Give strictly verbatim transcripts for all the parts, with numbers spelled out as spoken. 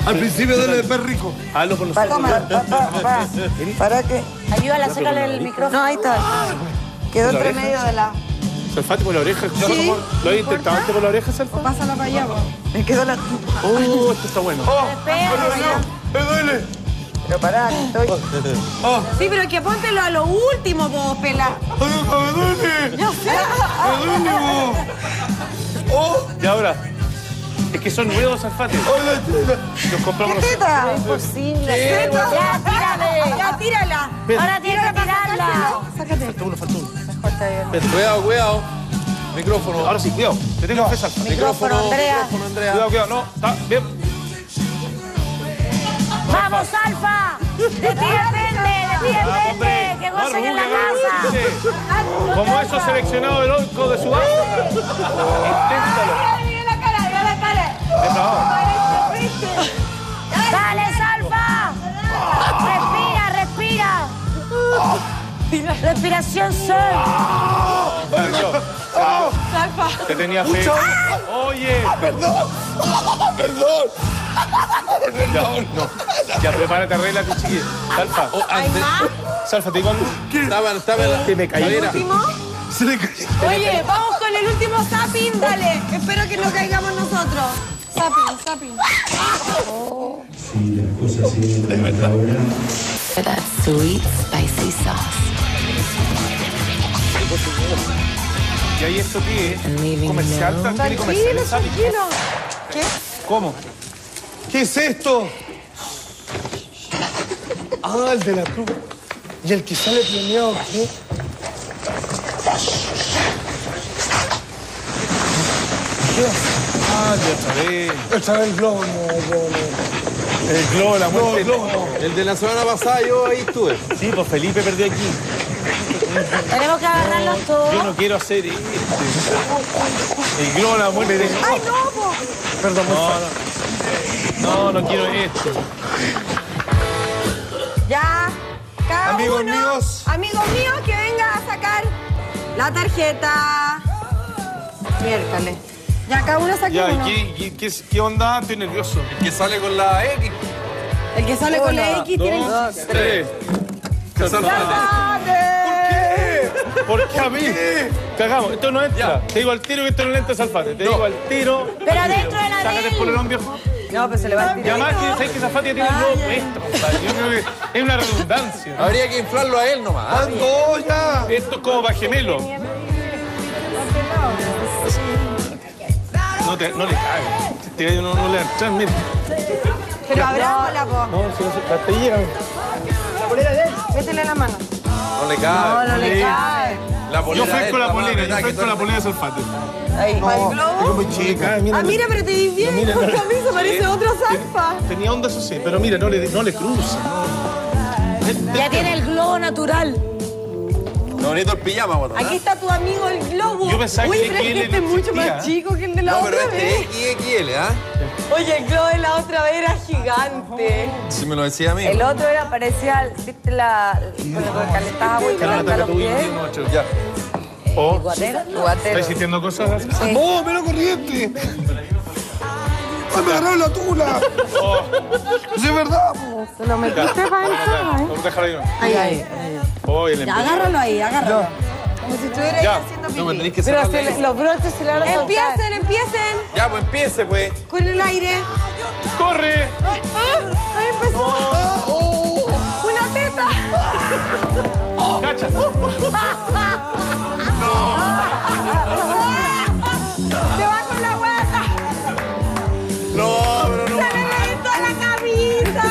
Al principio dale de perrico. Hazlo con los Pa, toma, pa, pa, pa. ¿Para qué? Ayúdala, acércale el micrófono. No, ahí está. Quedó entre oreja? medio de la... Salfate por la oreja. Sí. ¿Lo has intentado antes por la oreja, Salfate? Pásala para allá, vos. Me quedó la... Oh, esto está bueno. ¡Oh! Espera, ¡Me duele! Pero pará, estoy... ¡Oh! Sí, pero que póntelo a lo último, vos, pela. ¡Me duele! Ya sé. ¡Me duele, vos! ¡Oh! Y ahora, es que son nuevos, Salfate. ¡Hola, tela! Los compramos ¿Qué nosotros. teta? imposible. Ya, tírale. Ya, tírala. Ahora tienes que tirarla. Sácate. Falta uno, falta uno. Cuidado, cuidado. Micrófono. Ahora sí, cuidado. Te tengo que hacer, Salfate. Micrófono, Andrea. Micrófono, Andrea. Cuidado, cuidado. No, está bien. ¡Vamos, Alfa! ¡De ti depende! ¡De ti depende! ¡Que gocen en la casa! Como esos seleccionados del Orco de Sudáfrica. Inténtalo. Mira la cara, mira la cara. ¡Dale, Salfa! ¡Respira, respira! ¡Respiración sol! Salfa. Te tenía fe. Oye. ¡Perdón! ¡Perdón! Ya, no. Ya, prepárate, arréglate, chiquilla. Salfa. Oh, antes. Salfa, te digo algo. Estaba, estaba en la... Que me caí. Cadera. ¿Último? Se le cayó. Oye, vamos con el último zapping, dale. Espero que no caigamos nosotros. Zapping, zapping. Sí, las cosas siguen como hasta ahora. For that sweet, spicy sauce. ¿Y ahí esto qué es? And leaving ¿Comercial? no. ¿Tiene Tranquilo, comerciales? tranquilo. ¿Qué? ¿Cómo? ¿Qué es esto? Ah, el de la cruz. ¿Y el que sale premiado qué? ¿Qué hace? Ah, ya otra vez. Otra vez el globo, no, el globo, no. El globo, la No, muerte. el globo, no. El de la semana pasada yo ahí estuve. Sí, pues Felipe perdió aquí. Tenemos que agarrarlos Yo todos. no quiero hacer este. El globo, la muerte. De... ¡Ay, no, po! Perdón, no, no. No, no quiero esto. Ya. Cada Amigos uno, míos. Amigos míos, que venga a sacar la tarjeta. Miércoles. Ya, cada uno saque Ya, uno. ¿y qué, qué, qué, qué onda? Estoy nervioso. El que sale con la X. El que sale con la X tiene... Dos, tres. ¡Salfate! ¿Por qué a mí? Cagamos, esto no entra. Te digo al tiro que esto no entra, Salfate. Te digo al tiro. Pero adentro de la Sácate el de él. polerón, viejo. No, pero se le va a Y tirar. además, que sabes que Salfate ya tiene un nuevo puesto, compadre. Yo creo que es una redundancia. Habría que inflarlo a él nomás. ¡Ando ya! Esto es como para gemelo. No, te, no le cagues. Te, no, no le transmite. Pero abrámosla, po. No, si no se... Hasta ahí llegan. Métele la mano. No le cae. No, no le cae. La Yo polera fui es con la más polera, yo apretada fui que con la todo. polera de Salfate. Ahí. ¿Para el globo? Muy chica, mira. Ah, mira, pero te di bien. mira, Con no. camisa parece otro Salfa. Tenía onda, eso sí, pero mira, no le, no le cruza. No. Ya tiene el globo natural. Está bonito el pijama, bueno. Aquí está tu amigo el globo. Yo pensaba Uy, que pero es X L que este es no mucho existía. más chico que el de la No, pero otra este vez. es X X L, ¿ah? Oye, el globo de la otra vez era gigante. Si me lo decía a mí. El otro era parecía, viste la, con lo que calentaba mucho Carla, hasta ataca los tu pies. hijo, macho. Ya. Oh, Guatero, ¿estás guatero. sintiendo cosas así? ¡Oh, me lo corriente! ¡Ay, me agarraron la tula! Oh, ¡Sí, es verdad, po! Se lo metiste para ya, ya. entrar. Vamos a dejarlo ahí. Ahí, ahí. Oh, el Ya, empeño. agárralo ahí, agárralo. Como si estuviera ahí Ya. haciendo No, me tenéis pipí. que Pero sacarle si ahí. le- los broches se le van a soltar. Empiecen, empiecen. Ya, pues empiece, pues. Con el aire. ¡Corre! Ah, ahí empezó. Una teta. ¡Cacha! Se va con la guata. No, pero no. Se le reventó la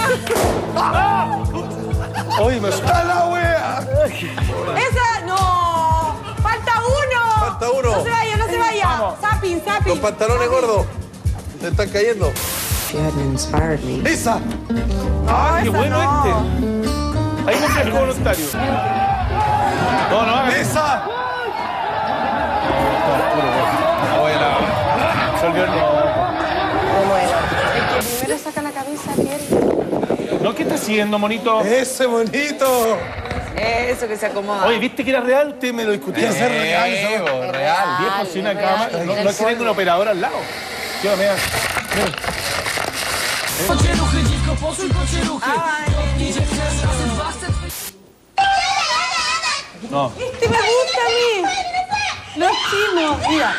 camisa. ¡Uy, me ¡A la wea! Esa, no. Falta uno. Falta uno. No se vaya, no se vaya. Zapping, Los zapping. pantalones gordos. Se están cayendo. You hadn't inspired me. ¡Esa! ¡Ah, qué bueno este! Ahí me fresco voluntario. No, no hagas. ¡Esa! Abuela. Se olvidó el El que primero saca la cabeza pierde. no, ¿qué está haciendo, monito? ¡Ese bonito! Eso que se acomoda. Oye, ¿viste que era real? Usted me lo discutía. Quiere ser real, esa wea. real. Viejo, sin una real, cama. real. No, no es que tenga un operador al lado. Yo, mira. No. Este me gusta a mí. Los chinos. Mira.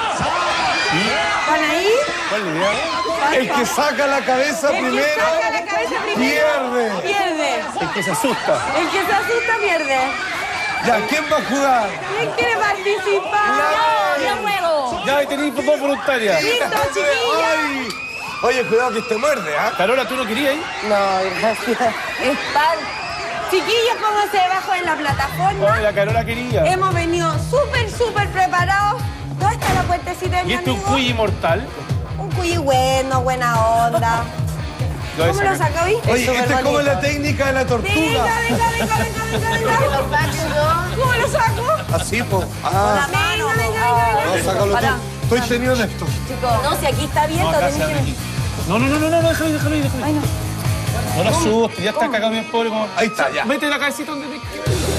¿Van ahí? ¿Cuál es la idea? El que saca la cabeza El que primero saca la cabeza primero pierde. pierde. El que se asusta. El que se asusta pierde. Ya, ¿quién va a jugar? ¿Quién quiere participar? ¡Yo juego! Ya, ahí tenéis dos voluntarias. ¡Listo, chiquillos! Ay. Oye, cuidado que te muerde, ¿ah? Carola, ¿tú no querías ir? No, gracias. Están. Chiquillos, pónganse debajo en la plataforma. Oye, la Carola quería. Hemos venido súper, súper preparados. ¿Dónde está la puertecita de mi ¿Y este es un amigo? cuy inmortal? Un cuy bueno, buena onda. Lo ¿Cómo lo saca, viste? Oye, esta es como la técnica de la Venga, tortuga. venga, venga, venga, venga, venga. ¿Cómo lo saco? Así, po. Ah, Venga, venga, venga, no, venga. sácalo Pará. tú. Estoy teniendo esto. Chicos, no, si aquí está abierto, No, acá tenés se abre que... aquí. No, no, no, no, no, déjalo, déjalo, déjalo. Ay, no. No lo asustes, ya está cagado bien pobre. Como... Ahí está, ya. Mete la cabecita donde te...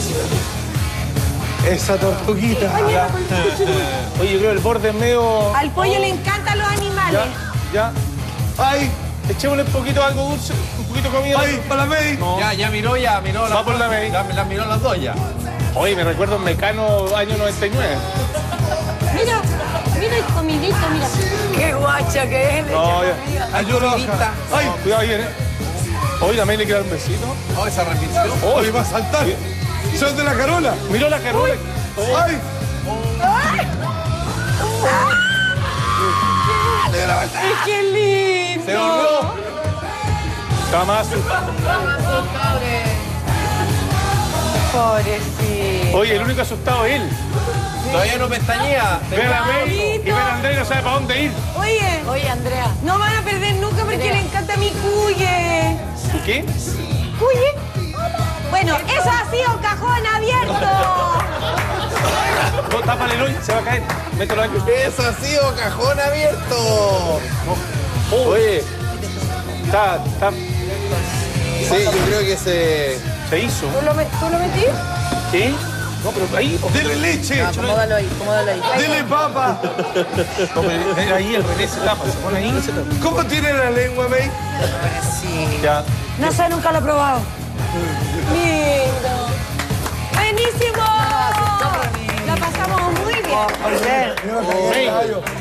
Esa tortuguita. Ya. Oye, yo creo que el borde es medio... Al pollo le encantan los animales. Ya, ya. Ay, Echémosle un poquito de algo dulce, un poquito de comida. ay, para la May. No. Ya, ya miró, ya miró. Va por la May. Ya las miró las dos ya. Oye, me recuerdo un Mecano año noventa y nueve. Mira, mira el comidito, mira. Qué guacha que es. No, ya. Ayúdala. Ay, No, cuidado, viene. Oye, también le quiero dar un besito. Oh, esa repitió. oye, va a saltar. Son de la Carola. Miró la Carola. Ay. ¡Qué lindo! Se ahorró. Está más. Pobrecito. Oye, el único asustado es él. Todavía no pestañea. Ve a la May y bonito. ve a Andrés y no sabe para dónde ir. Oye, Oye, Andrea. no van a perder nunca porque le encanta mi cuye. ¿Y qué? ¿Cuye? Bueno, eso ha sido cajón abierto. No, tápale el hoy, se va a caer. Mételo ahí. Eso ha sido cajón abierto. Oye, está, está, Sí, yo creo que se... se hizo. ¿Tú lo, me- ¿tú lo metí? ¿Qué? No, pero ahí. Dele leche. Acomódalo ahí, acomódalo ahí. Dele papa. No, pero ahí el René se tapa, se pone ahí y se tapa. ¿Cómo tiene la lengua, May? Ya. No sé, nunca lo he probado. Lindo. ¡Buenísimo! La pasamos muy bien. May,